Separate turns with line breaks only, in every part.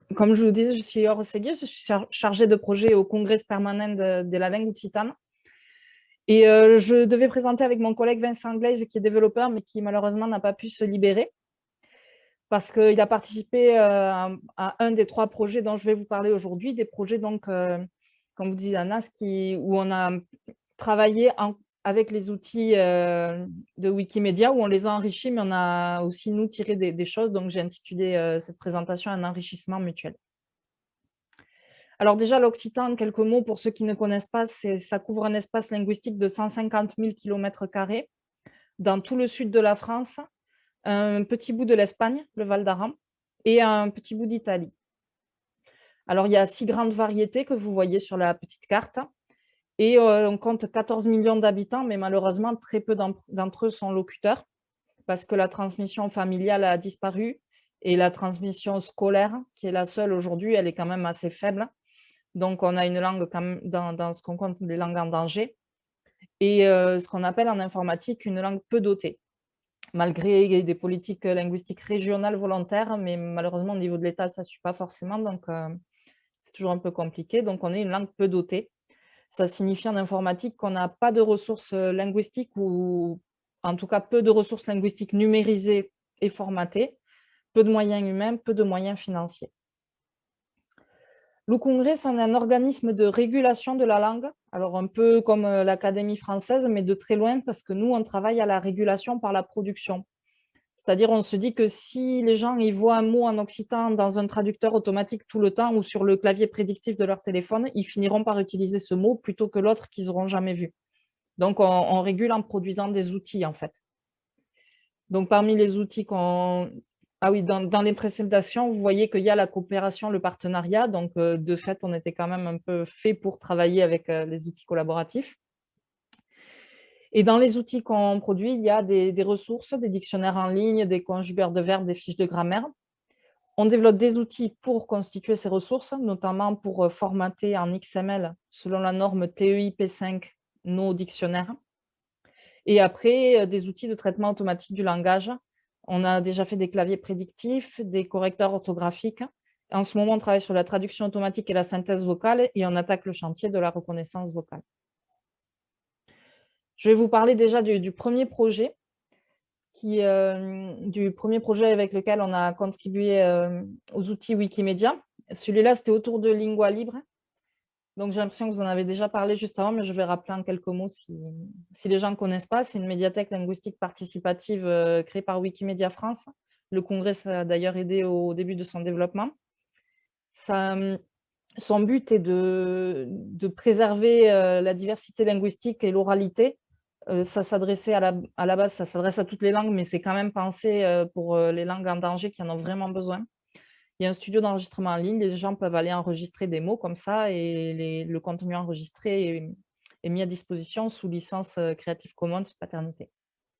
Comme je vous disais, je suis Aure Séguier, je suis chargée de projet au Congrès permanent de la langue occitane. Et je devais présenter avec mon collègue Vincent Glaise, qui est développeur, mais qui malheureusement n'a pas pu se libérer parce qu'il a participé à un des 3 projets dont je vais vous parler aujourd'hui, des projets, donc, comme vous disiez, Anas, où on a travaillé avec les outils de Wikimedia, où on les a enrichis, mais on a aussi, nous, tiré des choses. Donc, j'ai intitulé cette présentation « Un enrichissement mutuel ». Alors déjà, l'occitan, en quelques mots, pour ceux qui ne connaissent pas, ça couvre un espace linguistique de 150 000 km² dans tout le sud de la France, un petit bout de l'Espagne, le Val d'Aran, et un petit bout d'Italie. Alors, il y a 6 grandes variétés que vous voyez sur la petite carte, et on compte 14 millions d'habitants, mais malheureusement, très peu d'entre eux sont locuteurs, parce que la transmission familiale a disparu, et la transmission scolaire, qui est la seule aujourd'hui, elle est quand même assez faible. Donc, on a une langue quand même dans ce qu'on compte les langues en danger, et ce qu'on appelle en informatique une langue peu dotée, malgré des politiques linguistiques régionales volontaires, mais malheureusement au niveau de l'État, ça ne suit pas forcément, donc c'est toujours un peu compliqué. Donc, on est une langue peu dotée. Ça signifie en informatique qu'on n'a pas de ressources linguistiques, ou en tout cas peu de ressources linguistiques numérisées et formatées, peu de moyens humains, peu de moyens financiers. Le Congrès, c'est un organisme de régulation de la langue, alors un peu comme l'Académie française, mais de très loin, parce que nous, on travaille à la régulation par la production. C'est-à-dire, on se dit que si les gens ils voient un mot en occitan dans un traducteur automatique tout le temps ou sur le clavier prédictif de leur téléphone, ils finiront par utiliser ce mot plutôt que l'autre qu'ils n'auront jamais vu. Donc, on régule en produisant des outils, en fait. Donc, parmi les outils qu'on... Ah oui, dans les présentations, vous voyez qu'il y a la coopération, le partenariat. Donc, de fait, on était quand même un peu fait pour travailler avec les outils collaboratifs. Et dans les outils qu'on produit, il y a des ressources, des dictionnaires en ligne, des conjugateurs de verbes, des fiches de grammaire. On développe des outils pour constituer ces ressources, notamment pour formater en XML selon la norme TEI-P5 nos dictionnaires. Et après, des outils de traitement automatique du langage. On a déjà fait des claviers prédictifs, des correcteurs orthographiques. En ce moment, on travaille sur la traduction automatique et la synthèse vocale, et on attaque le chantier de la reconnaissance vocale. Je vais vous parler déjà du premier projet, avec lequel on a contribué aux outils Wikimedia. Celui-là, c'était autour de Lingua Libre. Donc, j'ai l'impression que vous en avez déjà parlé juste avant, mais je vais rappeler en quelques mots si les gens ne connaissent pas. C'est une médiathèque linguistique participative créée par Wikimedia France. Le Congrès a d'ailleurs aidé au début de son développement. Son but est de préserver la diversité linguistique et l'oralité. Ça s'adressait à la base, ça s'adresse à toutes les langues, mais c'est quand même pensé pour les langues en danger qui en ont vraiment besoin. Il y a un studio d'enregistrement en ligne, les gens peuvent aller enregistrer des mots comme ça, et le contenu enregistré est mis à disposition sous licence Creative Commons Paternité.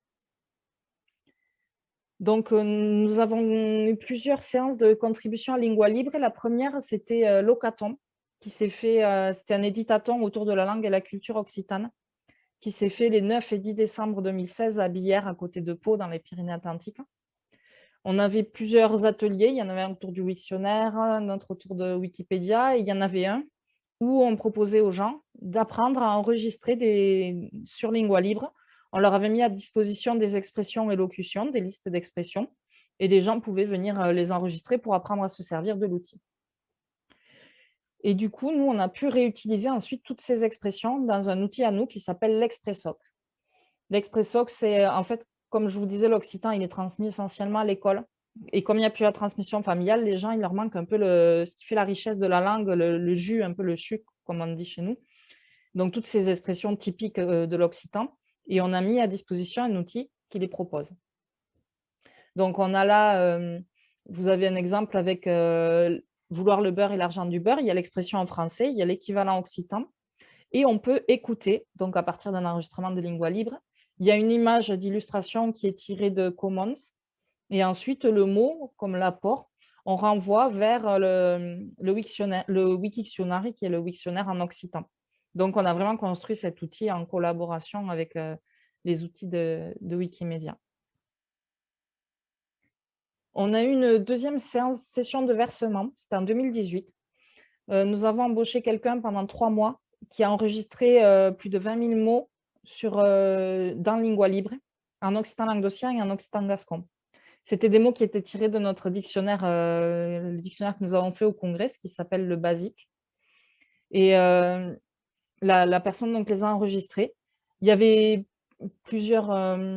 Donc, nous avons eu plusieurs séances de contribution à Lingua Libre. La première, c'était l'Ocaton, qui s'est fait, c'était un éditaton autour de la langue et la culture occitane, qui s'est fait les 9 et 10 décembre 2016 à Billère, à côté de Pau, dans les Pyrénées-Atlantiques. On avait plusieurs ateliers, il y en avait un autour du Wiktionnaire, un autre autour de Wikipédia, et il y en avait un où on proposait aux gens d'apprendre à enregistrer sur Lingua Libre. On leur avait mis à disposition des expressions et locutions, des listes d'expressions, et les gens pouvaient venir les enregistrer pour apprendre à se servir de l'outil. Et du coup, nous, on a pu réutiliser ensuite toutes ces expressions dans un outil à nous qui s'appelle l'Expressoc. L'Expressoc, c'est en fait, comme je vous disais, l'occitan, il est transmis essentiellement à l'école. Et comme il n'y a plus la transmission familiale, les gens, il leur manque un peu ce qui fait la richesse de la langue, le jus, un peu le chuc, comme on dit chez nous. Donc, toutes ces expressions typiques de l'occitan. Et on a mis à disposition un outil qui les propose. Donc, on a là, vous avez un exemple avec vouloir le beurre et l'argent du beurre. Il y a l'expression en français, il y a l'équivalent occitan. Et on peut écouter, donc à partir d'un enregistrement de Lingua Libre. Il y a une image d'illustration qui est tirée de Commons. Et ensuite, le mot, comme l'apport, on renvoie vers le Wikictionary, qui est le Wiktionnaire en occitan. Donc, on a vraiment construit cet outil en collaboration avec les outils de Wikimedia. On a eu une deuxième session de versement, c'était en 2018. Nous avons embauché quelqu'un pendant 3 mois qui a enregistré plus de 20 000 mots dans Lingua Libre, en occitan languedocien et en occitan gascon. C'était des mots qui étaient tirés de notre dictionnaire, le dictionnaire que nous avons fait au congrès, qui s'appelle le Basique. Et la personne donc les a enregistrés. Il y avait plusieurs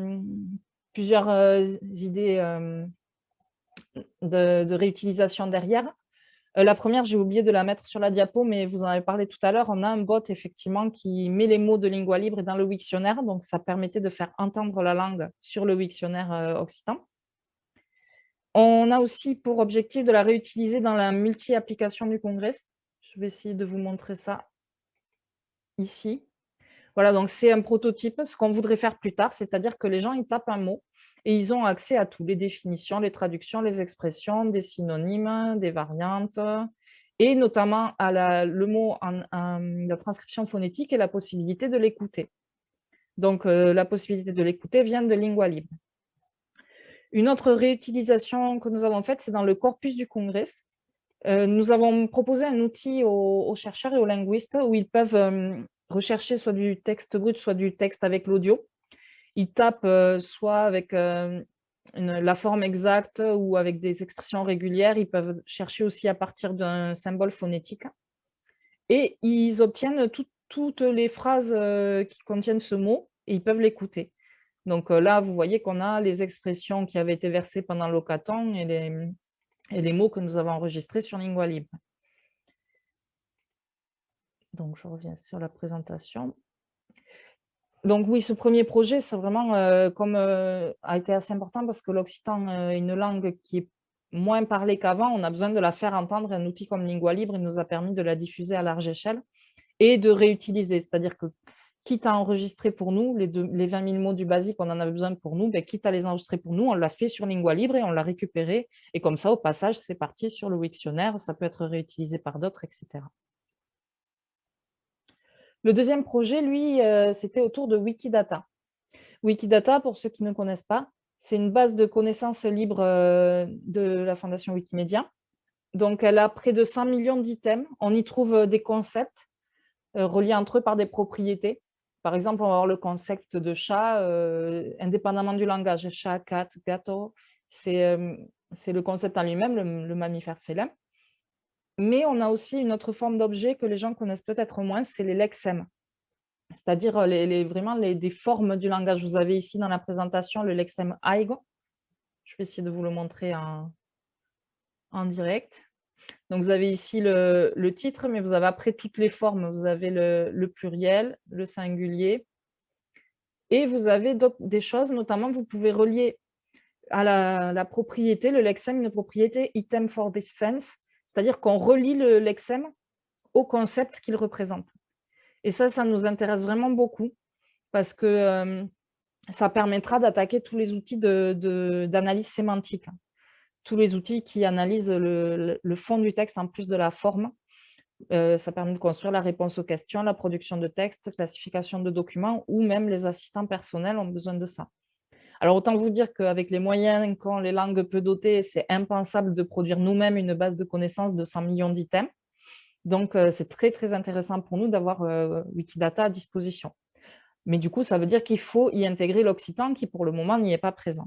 idées de réutilisation derrière. La première, j'ai oublié de la mettre sur la diapo, mais vous en avez parlé tout à l'heure. On a un bot effectivement qui met les mots de Lingua Libre dans le Wiktionnaire, donc ça permettait de faire entendre la langue sur le Wiktionnaire occitan. On a aussi pour objectif de la réutiliser dans la multi-application du Congrès. Je vais essayer de vous montrer ça ici. Voilà, donc c'est un prototype, ce qu'on voudrait faire plus tard, c'est-à-dire que les gens, ils tapent un mot et ils ont accès à tout, les définitions, les traductions, les expressions, des synonymes, des variantes, et notamment à le mot la transcription phonétique et la possibilité de l'écouter. Donc, la possibilité de l'écouter vient de Lingua Libre. Une autre réutilisation que nous avons faite, c'est dans le corpus du Congrès. Nous avons proposé un outil aux chercheurs et aux linguistes où ils peuvent rechercher soit du texte brut, soit du texte avec l'audio. Ils tapent soit avec la forme exacte ou avec des expressions régulières. Ils peuvent chercher aussi à partir d'un symbole phonétique. Et ils obtiennent toutes les phrases qui contiennent ce mot et ils peuvent l'écouter. Donc là, vous voyez qu'on a les expressions qui avaient été versées pendant l'Occitan et les mots que nous avons enregistrés sur Lingua Libre. Donc, je reviens sur la présentation. Donc oui, ce premier projet, c'est vraiment a été assez important parce que l'occitan est une langue qui est moins parlée qu'avant. On a besoin de la faire entendre. Un outil comme Lingua Libre, il nous a permis de la diffuser à large échelle et de réutiliser. C'est-à-dire que quitte à enregistrer pour nous, les 20 000 mots du basique, on en avait besoin pour nous, ben, quitte à les enregistrer pour nous, on l'a fait sur Lingua Libre et on l'a récupéré. Et comme ça, au passage, c'est parti sur le Wiktionnaire, ça peut être réutilisé par d'autres, etc. Le deuxième projet, lui, c'était autour de Wikidata. Wikidata, pour ceux qui ne connaissent pas, c'est une base de connaissances libres de la Fondation Wikimedia. Donc, elle a près de 100 millions d'items. On y trouve des concepts reliés entre eux par des propriétés. Par exemple, on va avoir le concept de chat, indépendamment du langage. Chat, cat, gâteau, c'est le concept en lui-même, le mammifère félin. Mais on a aussi une autre forme d'objet que les gens connaissent peut-être moins, c'est les lexèmes. C'est-à-dire vraiment des formes du langage. Vous avez ici dans la présentation le lexème aigo. Je vais essayer de vous le montrer en direct. Donc, vous avez ici le titre, mais vous avez après toutes les formes. Vous avez le pluriel, le singulier. Et vous avez des choses, notamment, vous pouvez relier à la propriété, le lexème, une propriété item for this sense, c'est-à-dire qu'on relie le lexème au concept qu'il représente. Et ça nous intéresse vraiment beaucoup parce que ça permettra d'attaquer tous les outils d'analyse sémantique, tous les outils qui analysent le fond du texte en plus de la forme. Ça permet de construire la réponse aux questions, la production de textes, classification de documents, ou même les assistants personnels ont besoin de ça. Alors, autant vous dire qu'avec les moyens qu'ont les langues peu dotées, c'est impensable de produire nous-mêmes une base de connaissances de 100 millions d'items. Donc, c'est très, très intéressant pour nous d'avoir Wikidata à disposition. Mais du coup, ça veut dire qu'il faut y intégrer l'occitan qui, pour le moment, n'y est pas présent.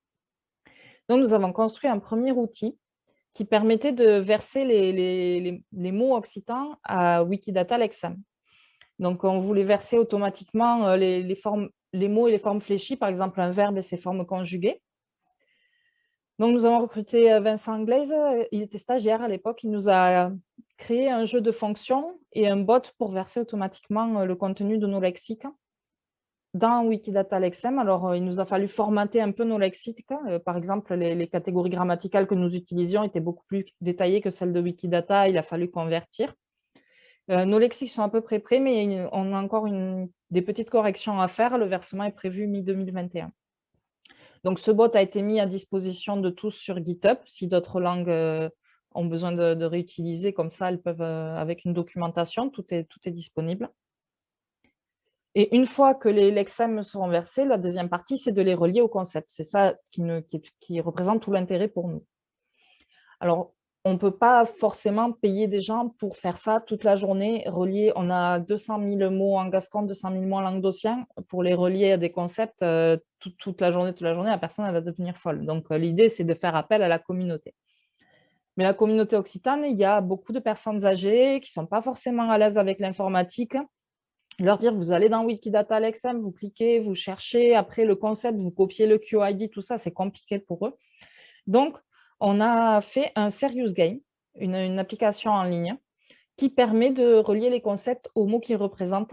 Donc, nous avons construit un premier outil qui permettait de verser les mots occitans à Wikidata Lexem. Donc, on voulait verser automatiquement les mots et les formes fléchies, par exemple un verbe et ses formes conjuguées. Donc, nous avons recruté Vincent Glaise, il était stagiaire à l'époque, il nous a créé un jeu de fonctions et un bot pour verser automatiquement le contenu de nos lexiques dans Wikidata Lexem. Alors, il nous a fallu formater un peu nos lexiques. Par exemple, les catégories grammaticales que nous utilisions étaient beaucoup plus détaillées que celles de Wikidata, il a fallu convertir. Nos lexiques sont à peu près prêts, mais on a encore des petites corrections à faire. Le versement est prévu mi-2021. Donc, ce bot a été mis à disposition de tous sur GitHub. Si d'autres langues ont besoin de réutiliser, comme ça, elles peuvent, avec une documentation, tout est disponible. Et une fois que les lexèmes seront versés, la deuxième partie, c'est de les relier au concept. C'est ça qui représente tout l'intérêt pour nous. Alors, on ne peut pas forcément payer des gens pour faire ça toute la journée, relier. On a 200 000 mots en gascon, 200 000 mots en languedocien. Pour les relier à des concepts toute la journée, la personne elle va devenir folle. Donc, l'idée, c'est de faire appel à la communauté. Mais la communauté occitane, il y a beaucoup de personnes âgées qui ne sont pas forcément à l'aise avec l'informatique. Leur dire, vous allez dans Wikidata Lexem, vous cliquez, vous cherchez, après le concept, vous copiez le QID, tout ça, c'est compliqué pour eux. Donc, on a fait un Serious Game, une application en ligne, qui permet de relier les concepts aux mots qu'ils représentent.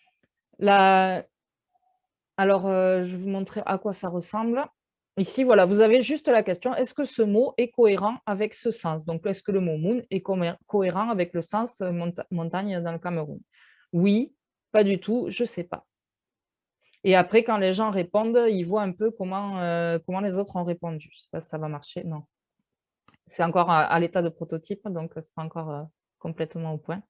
Alors, je vais vous montrer à quoi ça ressemble. Ici, voilà, vous avez juste la question, est-ce que ce mot est cohérent avec ce sens? Donc, est-ce que le mot moon est cohérent avec le sens montagne dans le Cameroun? Oui, pas du tout, je ne sais pas. Et après, quand les gens répondent, ils voient un peu comment les autres ont répondu. Je ne sais pas si ça va marcher, non. C'est encore à l'état de prototype, donc ce n'est pas encore complètement au point.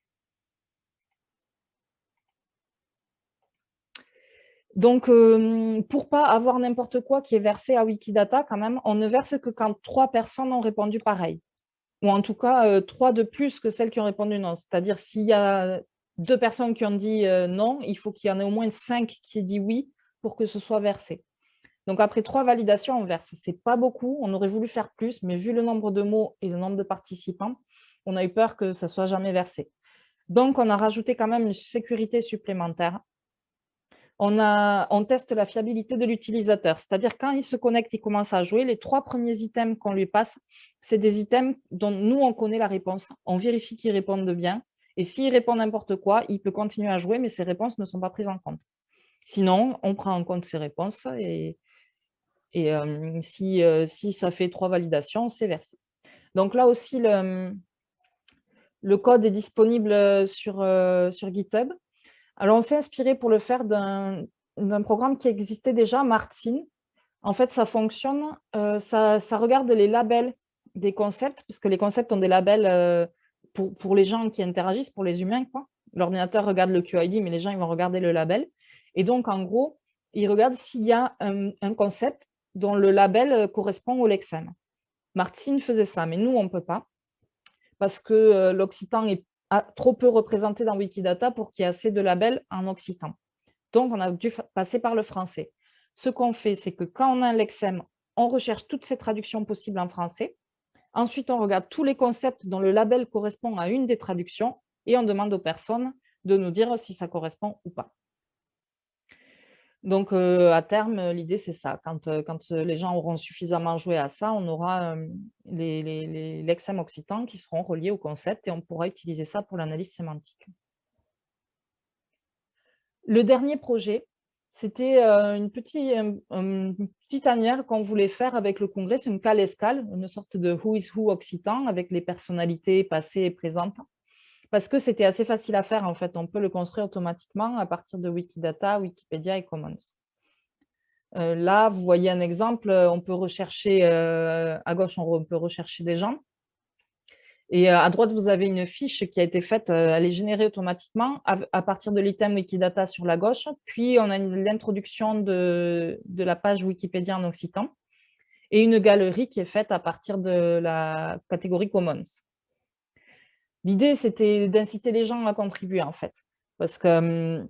Donc, pour ne pas avoir n'importe quoi qui est versé à Wikidata, quand même, on ne verse que quand 3 personnes ont répondu pareil. Ou en tout cas, 3 de plus que celles qui ont répondu non. C'est-à-dire, s'il y a 2 personnes qui ont dit non, il faut qu'il y en ait au moins 5 qui aient dit oui pour que ce soit versé. Donc, après 3 validations, on verse. Ce n'est pas beaucoup, on aurait voulu faire plus, mais vu le nombre de mots et le nombre de participants, on a eu peur que ça ne soit jamais versé. Donc, on a rajouté quand même une sécurité supplémentaire. On teste la fiabilité de l'utilisateur, c'est-à-dire quand il se connecte, il commence à jouer, les 3 premiers items qu'on lui passe, c'est des items dont nous, on connaît la réponse. On vérifie qu'ils répondent bien, et s'il répond n'importe quoi, il peut continuer à jouer, mais ses réponses ne sont pas prises en compte. Sinon, on prend en compte ses réponses, et si ça fait 3 validations, c'est versé. Donc là aussi, le code est disponible sur GitHub. Alors, on s'est inspiré pour le faire d'un programme qui existait déjà, Martin. En fait, ça fonctionne, ça regarde les labels des concepts, parce que les concepts ont des labels pour les gens qui interagissent, pour les humains, quoi. L'ordinateur regarde le QID, mais les gens ils vont regarder le label. Et donc, en gros, il regarde s'il y a un concept dont le label correspond au lexème. Martin faisait ça, mais nous, on ne peut pas, parce que l'occitan est trop peu représenté dans Wikidata pour qu'il y ait assez de labels en occitan. Donc, on a dû passer par le français. Ce qu'on fait, c'est que quand on a un lexème, on recherche toutes ces traductions possibles en français. Ensuite, on regarde tous les concepts dont le label correspond à une des traductions et on demande aux personnes de nous dire si ça correspond ou pas. Donc, à terme, l'idée, c'est ça. Quand les gens auront suffisamment joué à ça, on aura les lexèmes occitans qui seront reliés au concept et on pourra utiliser ça pour l'analyse sémantique. Le dernier projet, c'était une petite tanière qu'on voulait faire avec le congrès. C'est une cale-escale, une sorte de Who is Who occitan avec les personnalités passées et présentes. Parce que c'était assez facile à faire, en fait. On peut le construire automatiquement à partir de Wikidata, Wikipédia et Commons. Là, vous voyez un exemple, on peut rechercher, à gauche, on peut rechercher des gens. Et à droite, vous avez une fiche qui a été faite, elle est générée automatiquement à partir de l'item Wikidata sur la gauche. Puis, on a l'introduction de la page Wikipédia en occitan et une galerie qui est faite à partir de la catégorie Commons. L'idée, c'était d'inciter les gens à contribuer, en fait, parce que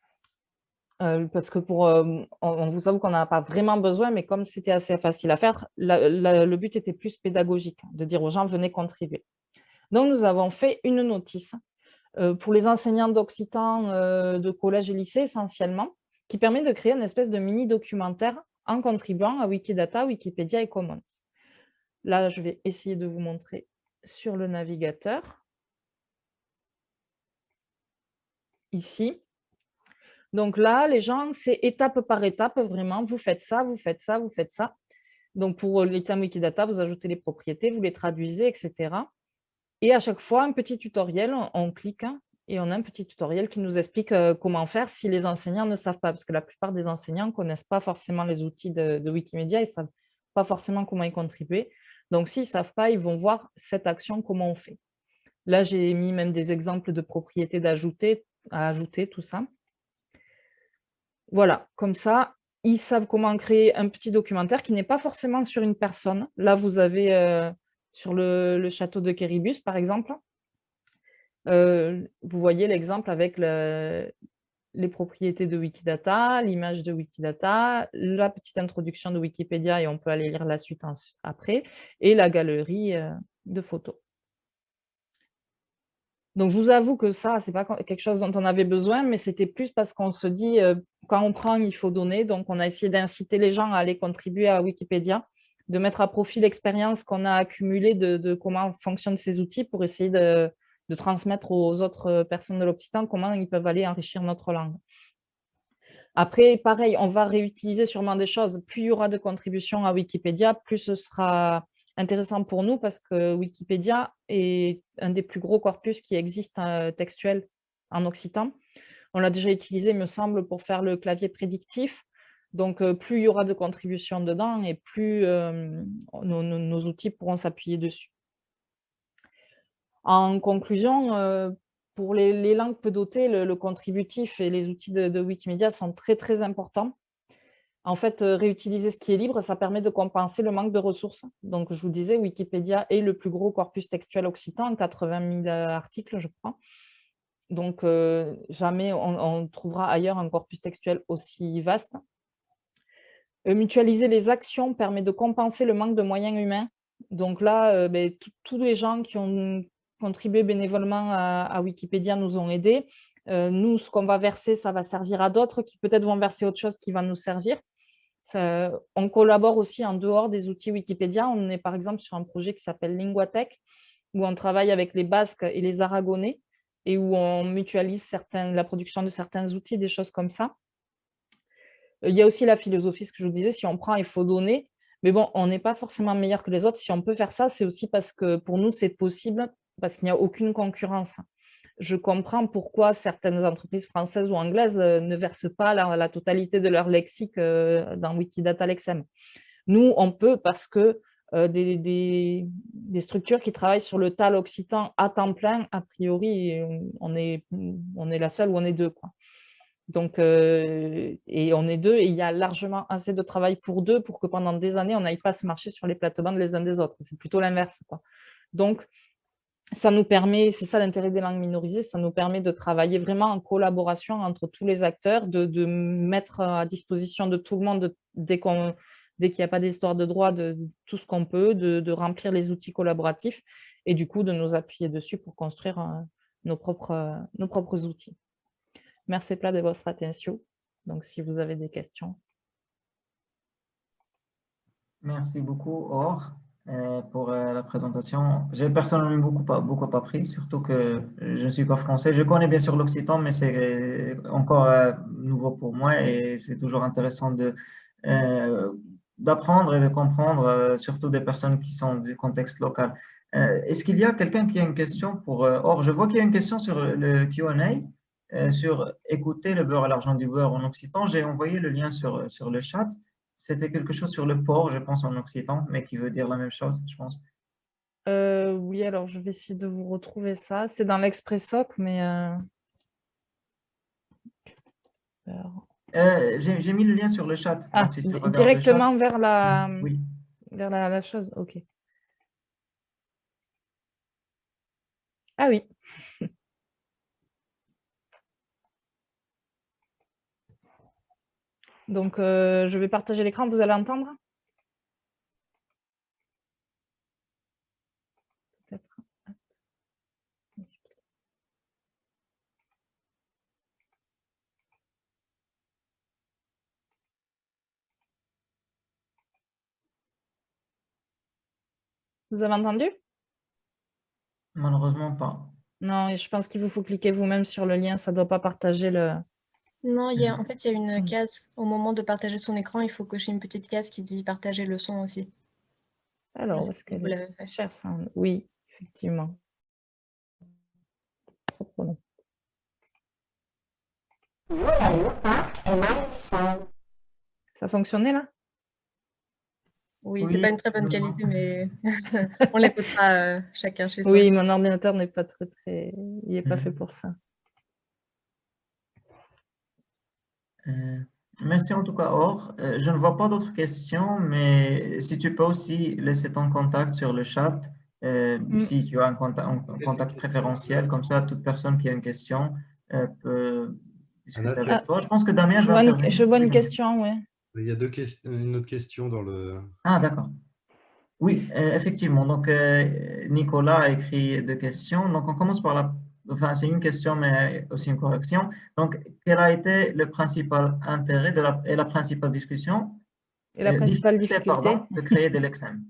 on vous avoue qu'on n'a pas vraiment besoin, mais comme c'était assez facile à faire, le but était plus pédagogique, de dire aux gens, venez contribuer. Donc, nous avons fait une notice pour les enseignants d'occitan de collège et lycée essentiellement, qui permet de créer une espèce de mini-documentaire en contribuant à Wikidata, Wikipédia et Commons. Là, je vais essayer de vous montrer sur le navigateur. Ici. Donc là, les gens, c'est étape par étape, vraiment, vous faites ça, vous faites ça, vous faites ça. Donc pour l'item Wikidata, vous ajoutez les propriétés, vous les traduisez, etc. Et à chaque fois, un petit tutoriel, on clique et on a un petit tutoriel qui nous explique comment faire si les enseignants ne savent pas, parce que la plupart des enseignants ne connaissent pas forcément les outils de Wikimedia, ils ne savent pas forcément comment y contribuer. Donc s'ils ne savent pas, ils vont voir cette action, comment on fait. Là, j'ai mis même des exemples de propriétés à ajouter, tout ça. Voilà, comme ça, ils savent comment créer un petit documentaire qui n'est pas forcément sur une personne. Là, vous avez sur le château de Quéribus, par exemple, vous voyez l'exemple avec les propriétés de Wikidata, l'image de Wikidata, la petite introduction de Wikipédia, et on peut aller lire la suite après, et la galerie de photos. Donc, je vous avoue que ça, ce n'est pas quelque chose dont on avait besoin, mais c'était plus parce qu'on se dit, quand on prend, il faut donner. Donc, on a essayé d'inciter les gens à aller contribuer à Wikipédia, de mettre à profit l'expérience qu'on a accumulée de comment fonctionnent ces outils pour essayer de transmettre aux autres personnes de l'Occitan comment ils peuvent aller enrichir notre langue. Après, pareil, on va réutiliser sûrement des choses. Plus il y aura de contributions à Wikipédia, plus ce sera intéressant pour nous parce que Wikipédia est un des plus gros corpus qui existent textuels en occitan. On l'a déjà utilisé, me semble, pour faire le clavier prédictif. Donc, plus il y aura de contributions dedans et plus nos outils pourront s'appuyer dessus. En conclusion, pour les langues peu dotées, le contributif et les outils de Wikimedia sont très, très importants. En fait, réutiliser ce qui est libre, ça permet de compenser le manque de ressources. Donc, je vous disais, Wikipédia est le plus gros corpus textuel occitan, 80 000 articles, je crois. Donc, jamais on trouvera ailleurs un corpus textuel aussi vaste. Mutualiser les actions permet de compenser le manque de moyens humains. Donc là, tous les gens qui ont contribué bénévolement à Wikipédia nous ont aidés. Nous, ce qu'on va verser, ça va servir à d'autres qui peut-être vont verser autre chose qui va nous servir. On collabore aussi en dehors des outils Wikipédia. On est par exemple sur un projet qui s'appelle Linguatech, où on travaille avec les Basques et les Aragonais et où on mutualise la production de certains outils, des choses comme ça. Il y a aussi la philosophie, ce que je vous disais, si on prend, il faut donner. Mais bon, on n'est pas forcément meilleur que les autres. Si on peut faire ça, c'est aussi parce que pour nous, c'est possible, parce qu'il n'y a aucune concurrence. Je comprends pourquoi certaines entreprises françaises ou anglaises ne versent pas la totalité de leur lexique dans Wikidata Lexem. Nous, on peut parce que des structures qui travaillent sur le TAL occitan à temps plein, a priori, on est la seule ou on est deux, quoi. Donc, et on est deux, et il y a largement assez de travail pour deux pour que pendant des années, on n'aille pas se marcher sur les plates-bandes les uns des autres. C'est plutôt l'inverse, quoi. Donc, ça nous permet, c'est ça l'intérêt des langues minorisées, ça nous permet de travailler vraiment en collaboration entre tous les acteurs, de mettre à disposition de tout le monde, dès qu'il n'y a pas d'histoire de droit, de tout ce qu'on peut, de remplir les outils collaboratifs et du coup de nous appuyer dessus pour construire nos propres outils. Merci de votre attention. Donc, si vous avez des questions.
Merci beaucoup, Or, pour la présentation. J'ai personnellement beaucoup appris, surtout que je ne suis pas français. Je connais bien sûr l'occitan, mais c'est encore nouveau pour moi et c'est toujours intéressant d'apprendre et de comprendre, surtout des personnes qui sont du contexte local. Est-ce qu'il y a quelqu'un qui a une question pour Or? Je vois qu'il y a une question sur le Q&A. Sur écouter le beurre à l'argent du beurre en occitan. J'ai envoyé le lien sur le chat. C'était quelque chose sur le porc, je pense, en occitan, mais qui veut dire la même chose, je pense.
Oui, alors je vais essayer de vous retrouver ça. C'est dans l'Expressoc, mais...
J'ai mis le lien sur le chat.
Ah,
Donc, si tu regardes le chat.
directement vers
Oui.
la chose, ok. Ah oui. Donc, je vais partager l'écran, vous allez entendre? Vous avez entendu?
Malheureusement pas.
Non, je pense qu'il vous faut cliquer vous-même sur le lien, ça ne doit pas partager le...
Non, en fait, il y a une case. Au moment de partager son écran, il faut cocher une petite case qui dit partager le son aussi.
Alors, est-ce qu'elle est chère, ça? Oui, effectivement. Trop long. Ça a fonctionné là?
Oui, c'est pas une très bonne qualité, mais on l'écoutera chacun chez soi.
Oui, mon ordinateur n'est pas il n'est pas fait pour ça.
Merci en tout cas, Or. Je ne vois pas d'autres questions, mais si tu peux aussi laisser ton contact sur le chat, si tu as un contact préférentiel, comme ça, toute personne qui a une question peut discuter
Anas,
avec toi. Je pense que Damien
Je
va intervenir.
vois
Oui,
une
Damien.
question, oui.
il y a une autre question dans le…
Ah, d'accord. Oui, effectivement. Donc, Nicolas a écrit deux questions. Donc, on commence par la… Enfin, c'est une question, mais aussi une correction. Donc, quel a été le principal intérêt et la principale discussion,
Et la principale
difficulté,
difficulté?
pardon, de créer des Lexem?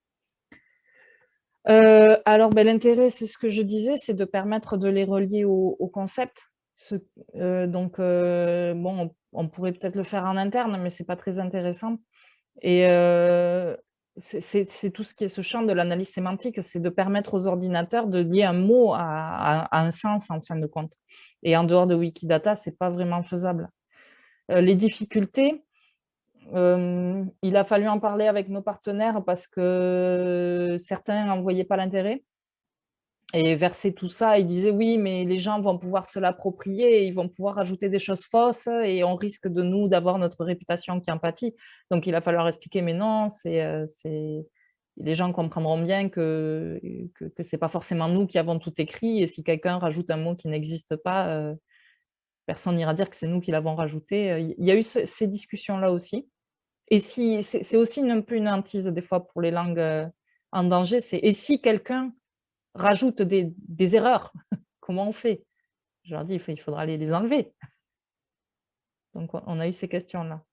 Alors, ben, l'intérêt, c'est ce que je disais, c'est de permettre de les relier au concept. Donc, bon, on pourrait peut-être le faire en interne, mais c'est pas très intéressant. Et c'est tout ce qui est ce champ de l'analyse sémantique, c'est de permettre aux ordinateurs de lier un mot à un sens, en fin de compte. Et en dehors de Wikidata, c'est pas vraiment faisable. Les difficultés, il a fallu en parler avec nos partenaires parce que certains n'en voyaient pas l'intérêt. Et verser tout ça, ils disaient oui, mais les gens vont pouvoir se l'approprier, et ils vont pouvoir ajouter des choses fausses et on risque de nous d'avoir notre réputation qui en pâtit. Donc il a fallu leur expliquer, mais non, les gens comprendront bien que ce n'est pas forcément nous qui avons tout écrit, et si quelqu'un rajoute un mot qui n'existe pas, personne n'ira dire que c'est nous qui l'avons rajouté. Il y a eu ces discussions-là aussi. Et si, c'est aussi un peu une hantise des fois pour les langues en danger, et si quelqu'un rajoute des erreurs, comment on fait? Je leur dis, il faudra les enlever. Donc, on a eu ces questions-là.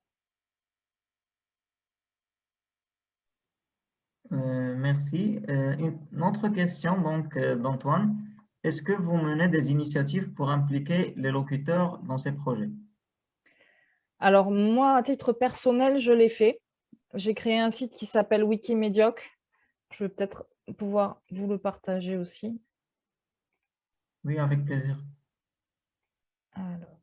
Merci. Une autre question donc d'Antoine. Est-ce que vous menez des initiatives pour impliquer les locuteurs dans ces projets?
Alors, moi, à titre personnel, je l'ai fait. J'ai créé un site qui s'appelle Wikimédioc. Je vais peut-être pouvoir vous le partager aussi.
Oui, avec plaisir.
Alors.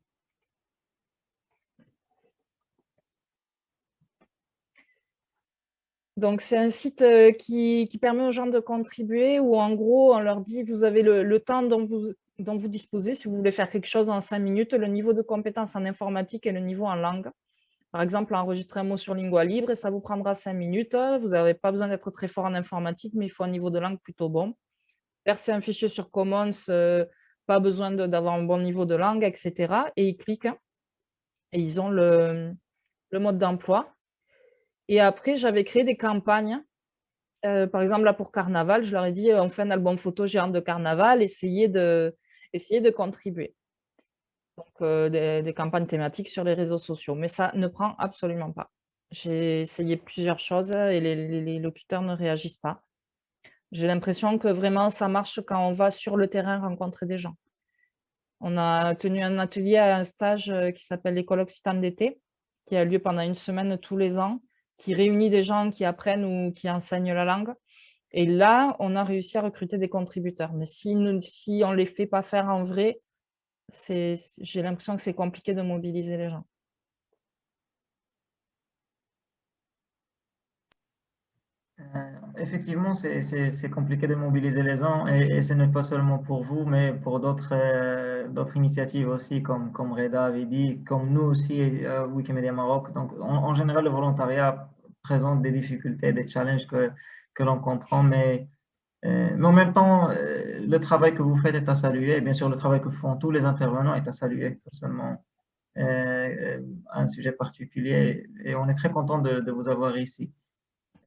Donc, c'est un site qui permet aux gens de contribuer, où en gros, on leur dit, vous avez le temps dont vous disposez, si vous voulez faire quelque chose en 5 minutes, le niveau de compétence en informatique et le niveau en langue. Par exemple, enregistrer un mot sur Lingua Libre, et ça vous prendra 5 minutes. Vous n'avez pas besoin d'être très fort en informatique, mais il faut un niveau de langue plutôt bon. Verser un fichier sur Commons, pas besoin d'avoir un bon niveau de langue, etc. Et ils cliquent, et ils ont le mode d'emploi. Et après, j'avais créé des campagnes. Par exemple, là, pour Carnaval, je leur ai dit, on fait un album photo géant de Carnaval, essayez de contribuer. Donc, des campagnes thématiques sur les réseaux sociaux. Mais ça ne prend absolument pas. J'ai essayé plusieurs choses et les locuteurs ne réagissent pas. J'ai l'impression que vraiment, ça marche quand on va sur le terrain rencontrer des gens. On a tenu un atelier à un stage qui s'appelle l'École Occitane d'été, qui a lieu pendant une semaine tous les ans, qui réunit des gens qui apprennent ou qui enseignent la langue. Et là, on a réussi à recruter des contributeurs. Mais si on ne les fait pas faire en vrai, j'ai l'impression que c'est compliqué de mobiliser les gens.
Effectivement, c'est compliqué de mobiliser les gens et ce n'est pas seulement pour vous, mais pour d'autres initiatives aussi, comme Reda avait dit, comme nous aussi, Wikimedia Maroc. Donc, en général, le volontariat présente des difficultés, des challenges que l'on comprend, mais en même temps, le travail que vous faites est à saluer. Et bien sûr, le travail que font tous les intervenants est à saluer, pas seulement un sujet particulier. Et on est très content de vous avoir ici.